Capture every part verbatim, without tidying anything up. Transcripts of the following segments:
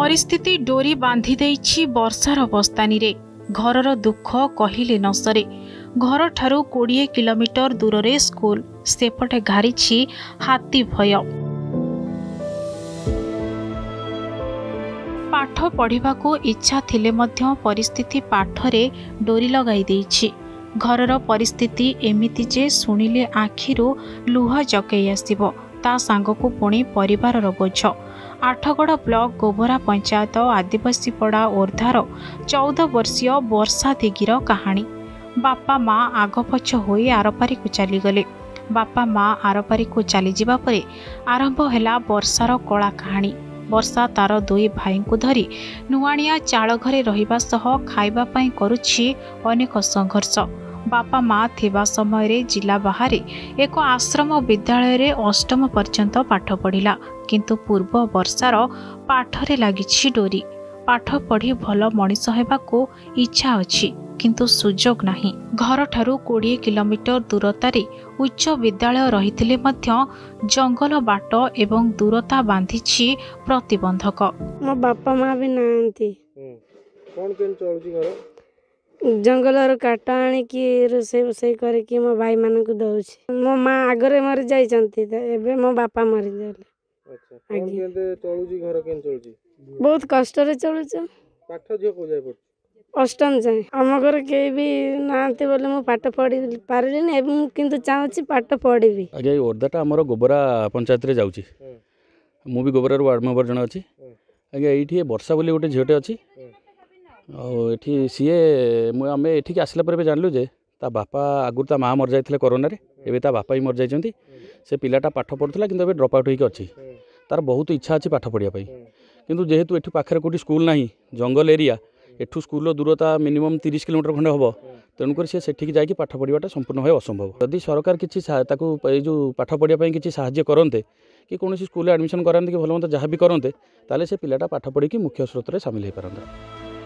परिस्थिति डोरी बांधि देइछि वर्षार बस्तानी रे। घरर दुख कहिले न सरे। घर ठारू बीस किलोमीटर दूर रे स्कूल, सेपटे घारिछि हाथी भय। पाठ पढ़िबाको इच्छा थिले मध्य परिस्थिति पाठरे डोरी लगाई देइछि। घरर परिस्थिति एमिति जे सुनिले आखिरु लुह जकई आसिबो, ता सांगकु पुणी परिवारर बोझ। आठगड़ ब्लॉक गोबरा पंचायत आदिवासी पड़ा ओर्धार चौदह वर्षीय वर्षा दिगीर कहानी। बापा माँ आग पछ होई आरपारी को चलीगले। बापा माँ आरपारी को चली जिबा परे आरंभ हैला वर्षार कला कहानी। वर्षा तार दुई भाई को धरी नुआनिया चाल घरे रहिबा सह खाइबा पई करुछि अनेक संघर्ष। बापा माँ थिबा समय रे जिला बाहर एक आश्रम विद्यालय रे अष्टम पर्यंत पाठ पढ़िला, किंतु पूर्व वर्षार पाठरे लागिछि डोरी। पाठ पढ़ी भल मनीष हेबाको इच्छा अछि, किंतु सुजोग नाही। घर ठारू बीस किलोमीटर दूरतारे उच्च विद्यालय रहिथिले मध्य जंगल बाट एवं दूरता बांधिछि प्रतिबंधक। मो बापा माँ भी नांती। कोन केन चलुची घर? जंगल काट आणिकी रोषे रोषे करके मो भाई मान को दउछि। मो माँ आगरे मरि जाइछंती, एबे मो बापा मरि जाले। अच्छा, कोन केन चलुची घर केन चलुची? बहुत कष्ट रे चलुछ। पाठ जे को जाय पड़ अष्टम जाए आम घर के भी नांती बोले मो पाठ पढ़ी पारिलिन, एवं किंतु चाहूछि पाठ पढ़िबी। आगे ओर्दाटा हमर गोबरा पंचायत रे जाउछि। मु भी गोबरा वार्ड मेंबर जण अछि। आगे एठी वर्षा बोली गोटे झियोटे अछि। एठी सीए आम एठिक आसला पर जानलु जे ता बापा आगुर ता माँ मर जाइथिले कोरोना रे, एबे ता बापा ही मर जाइछंती। से पिलाटा पाठ पढ़ुथला किंतु एबे ड्रॉप आउट होइक अछि। तार बहुत इच्छा अछि पाठ पढ़िया पई, किंतु जेहेतु एठु पाखरे कोठी स्कूल नाही, जंगल एरिया, एठु स्कूल दूरता मिनिमम तीस किलोमीटर खंडे हम। तेणुक से सेठिक जाइए पाठ पढ़ाटा संपूर्ण भाव असंभव। यदि सरकार किसी जो पाठ पढ़ाई किसी साहाय्य करते कि कौन स्कूल एडमिशन कराते कि भल मत जहाँ भी करते, ताले से पिलाटा पाठ पढ़ी मुख्य स्रोत में सामिल हो पारंता।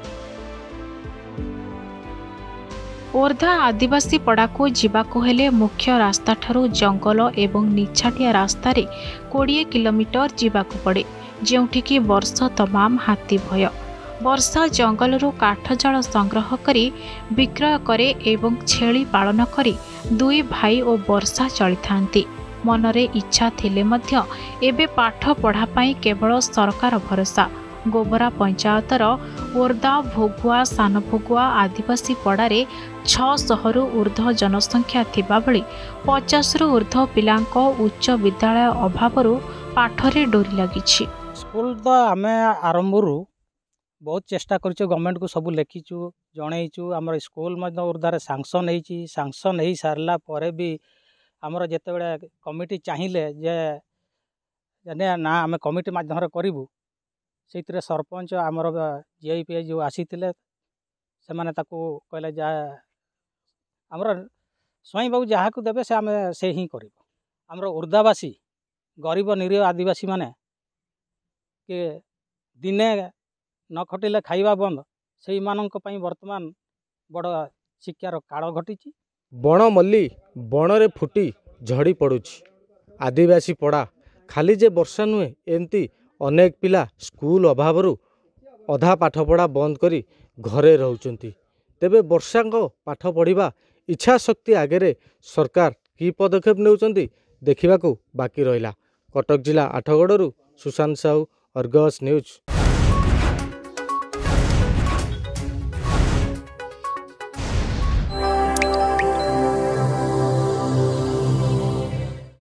ओर्धा आदिवासी पड़ा को जीवाको हेले मुख्य रास्ता ठारू जंगल एवं निछाटिया रास्ता रे बीस किलोमीटर जीवाको पड़े, जेउठिकी वर्ष तमाम हाथी भय। वर्षा जंगल रू काठ जाल संग्रह करी विक्रय करे एवं छेली पालन करी दुई भाई और वर्षा चली थांती। मनरे इच्छा थिले मध्य एबे पाठ पढ़ा पाई केवल सरकार भरोसा। गोबरा पंचायतर ओर्दा भोगुआ सान भोगुआ आदिवासी पड़ारे छह शहरु ऊर्ध्व जनसंख्या थिबा बेले पचास रु ऊर्ध्व पिलांक उच्च विद्यालय अभावरु पाठरे डोरी लागिछि। स्कूल तो आमे आरंभरू बहुत चेष्टा करूँ, गवर्नमेंट को सब लिखीचु जनईचु। आमर स्कूल उर्धार सांसन होती, सांसन हो सारा पर भी आमर जिते बड़े कमिटी चाहिए जे ना आम कमिटी मध्यम करूँ, से सरपंच आमर जीआईपी जो आसी से मैंने कहले जा आमर स्वयं बाबू जहाँ को देवे से आम से ही कर। आमर उर्धावासी गरीब निरीह आदिवासी माने कि दिने न खटिले खाइबा बंद, से वर्तमान बड़ शिक्षार काल घटी। बण मल्ली बणरे फुटी झड़ी पड़ुछि। आदिवासी पड़ा खाली जे वर्षा नुहे, एमती अनेक पिला स्कूल अभावरू अधा पाठपढ़ा बंद करी घरे रहउचंती। तेबे वर्षा को पाठ पढ़िबा इच्छा शक्ति आगे सरकार की पदक्षेप नेउचंती देखिबाकू बाकी रहिला। कटक जिला आठगड़रू सुशांत साहू, अर्गस न्यूज।